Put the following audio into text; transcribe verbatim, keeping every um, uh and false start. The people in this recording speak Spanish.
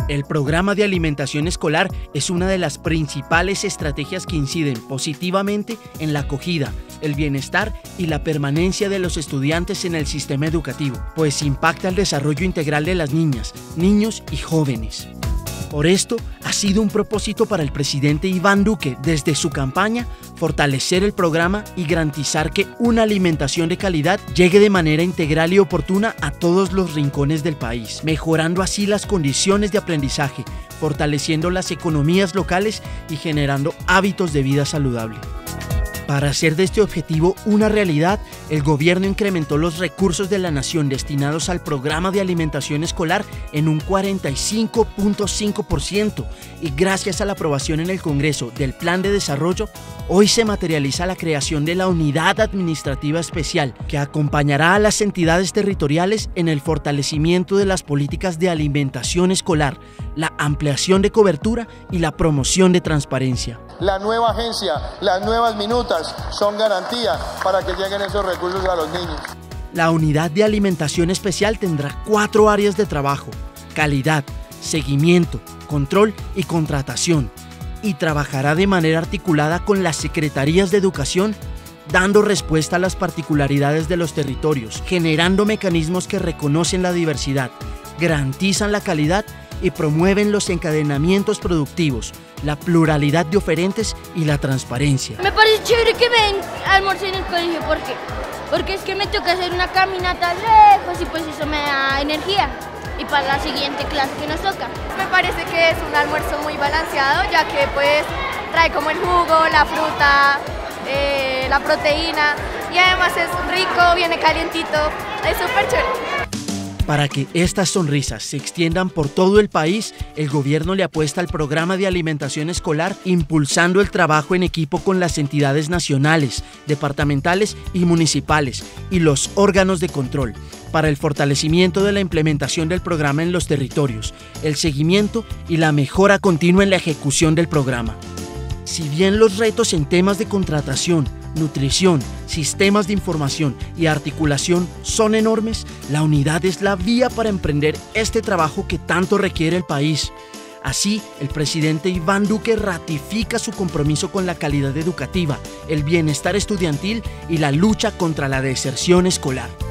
El programa de alimentación escolar es una de las principales estrategias que inciden positivamente en la acogida, el bienestar y la permanencia de los estudiantes en el sistema educativo, pues impacta el desarrollo integral de las niñas, niños y jóvenes. Por esto, ha sido un propósito para el presidente Iván Duque, desde su campaña, fortalecer el programa y garantizar que una alimentación de calidad llegue de manera integral y oportuna a todos los rincones del país, mejorando así las condiciones de aprendizaje, fortaleciendo las economías locales y generando hábitos de vida saludable. Para hacer de este objetivo una realidad, el gobierno incrementó los recursos de la nación destinados al programa de alimentación escolar en un cuarenta y cinco punto cinco por ciento y gracias a la aprobación en el Congreso del Plan de Desarrollo, hoy se materializa la creación de la Unidad Administrativa Especial que acompañará a las entidades territoriales en el fortalecimiento de las políticas de alimentación escolar, la ampliación de cobertura y la promoción de transparencia. La nueva agencia, las nuevas minutas son garantía para que lleguen esos recursos a los niños. La Unidad de Alimentación Especial tendrá cuatro áreas de trabajo: calidad, seguimiento, control y contratación, y trabajará de manera articulada con las secretarías de educación, dando respuesta a las particularidades de los territorios, generando mecanismos que reconocen la diversidad, garantizan la calidad y promueven los encadenamientos productivos, la pluralidad de oferentes y la transparencia. Me parece chévere que ven almuerzo en el colegio. ¿Por qué? Porque es que me toca hacer una caminata lejos y pues eso me da energía. Y para la siguiente clase que nos toca. Me parece que es un almuerzo muy balanceado, ya que pues trae como el jugo, la fruta, eh, la proteína y además es rico, viene calientito, es súper chévere. Para que estas sonrisas se extiendan por todo el país, el gobierno le apuesta al programa de alimentación escolar, impulsando el trabajo en equipo con las entidades nacionales, departamentales y municipales y los órganos de control, para el fortalecimiento de la implementación del programa en los territorios, el seguimiento y la mejora continua en la ejecución del programa. Si bien los retos en temas de contratación, nutrición, sistemas de información y articulación son enormes, la unidad es la vía para emprender este trabajo que tanto requiere el país. Así, el presidente Iván Duque ratifica su compromiso con la calidad educativa, el bienestar estudiantil y la lucha contra la deserción escolar.